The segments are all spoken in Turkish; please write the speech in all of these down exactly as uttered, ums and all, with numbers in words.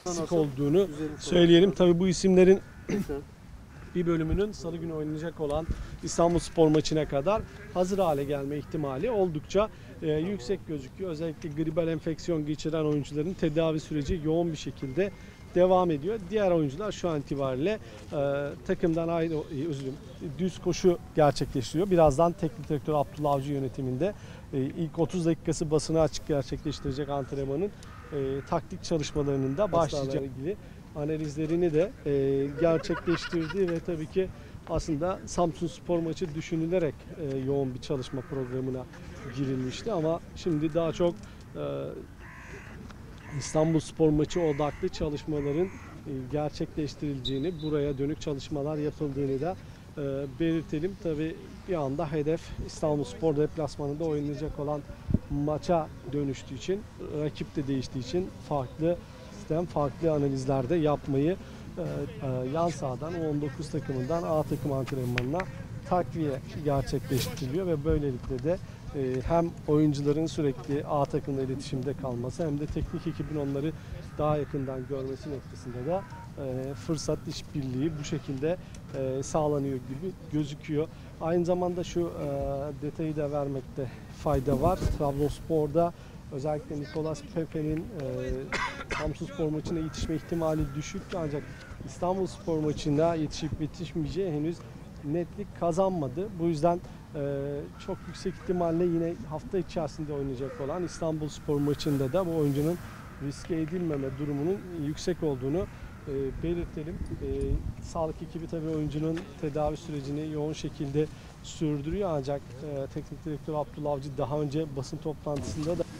Sık olduğunu söyleyelim. Tabii bu isimlerin bir bölümünün salı günü oynanacak olan İstanbulspor maçına kadar hazır hale gelme ihtimali oldukça e, yüksek gözüküyor. Özellikle gribal enfeksiyon geçiren oyuncuların tedavi süreci yoğun bir şekilde devam ediyor. Diğer oyuncular şu an itibariyle e, takımdan ayrı, e, özürüm, düz koşu gerçekleştiriyor. Birazdan teknik direktör Abdullah Avcı yönetiminde e, ilk otuz dakikası basına açık gerçekleştirecek antrenmanın e, taktik çalışmalarının da başlayacağı ilgili analizlerini de e, gerçekleştirdi ve tabii ki aslında Samsunspor maçı düşünülerek e, yoğun bir çalışma programına girilmişti ama şimdi daha çok e, İstanbulspor maçı odaklı çalışmaların e, gerçekleştirildiğini, buraya dönük çalışmalar yapıldığını da e, belirtelim. Tabii bir anda hedef İstanbulspor deplasmanında oynanacak olan maça dönüştüğü için, rakip de değiştiği için farklı sistem, farklı analizlerde yapmayı e, e, yan sahadan on dokuz takımından A takım antrenmanına takviye gerçekleştiriliyor ve böylelikle de e, hem oyuncuların sürekli A takımla iletişimde kalması hem de teknik ekibin onları daha yakından görmesi noktasında da e, fırsat işbirliği bu şekilde e, sağlanıyor gibi gözüküyor. Aynı zamanda şu e, detayı da vermekte fayda var. Trabzonspor'da özellikle Nicolas Pepe'nin e, Samsunspor maçına yetişme ihtimali düşük ancak İstanbulspor maçında yetişip yetişmeyeceği henüz netlik kazanmadı. Bu yüzden e, çok yüksek ihtimalle yine hafta içerisinde oynayacak olan İstanbulspor maçında da bu oyuncunun riske edilmeme durumunun yüksek olduğunu e, belirtelim. E, sağlık ekibi tabii oyuncunun tedavi sürecini yoğun şekilde sürdürüyor ancak e, teknik direktör Abdullah Avcı daha önce basın toplantısında da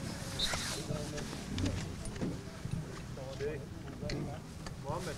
Muhammed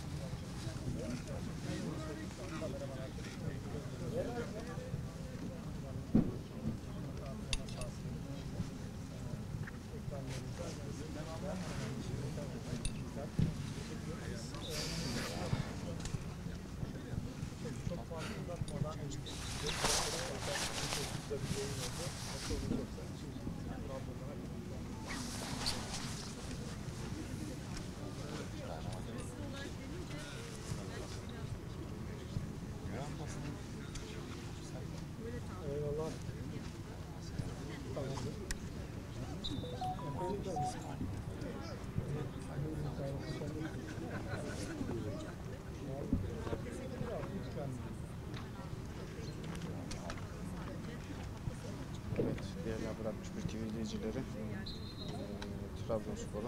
Evet, değerli Haber altmış bir T V izleyicileri, e, Trabzonspor'un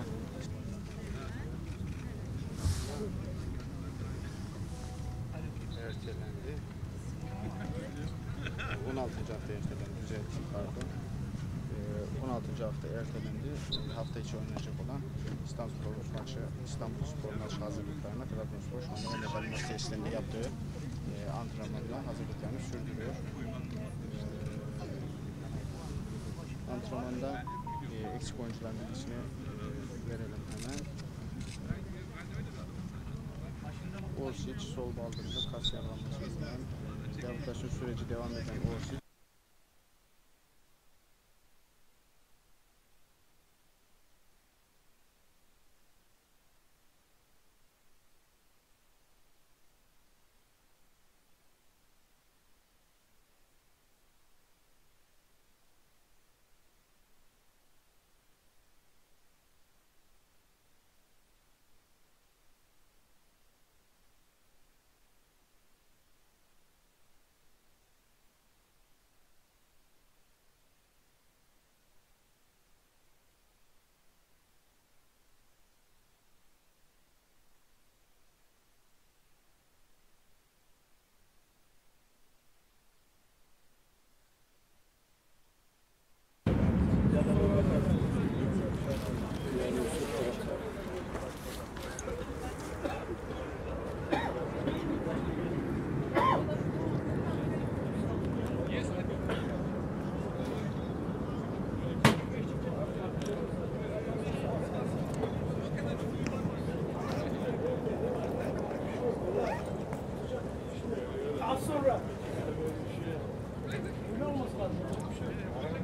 ertelendi. on altıncı hafta ertelendi, düzelttim pardon. E, on altıncı hafta ertelendi. Hafta içi oynanacak olan İstanbulspor maçı, İstanbulspor maçı hazırlıklarına Trabzonspor şu anda Medal Üniversitesi'nde yaptığı e, antrenmanla hazırlıklarını sürdürüyor. Antrenmanda e, eksik oyuncuların bilgisini e, verelim hemen. Orsic sol baldırında kas yaralanması yüzünden e, rehabilitasyon süreci devam eden Orsic. Az sonra. Ne olması lazım?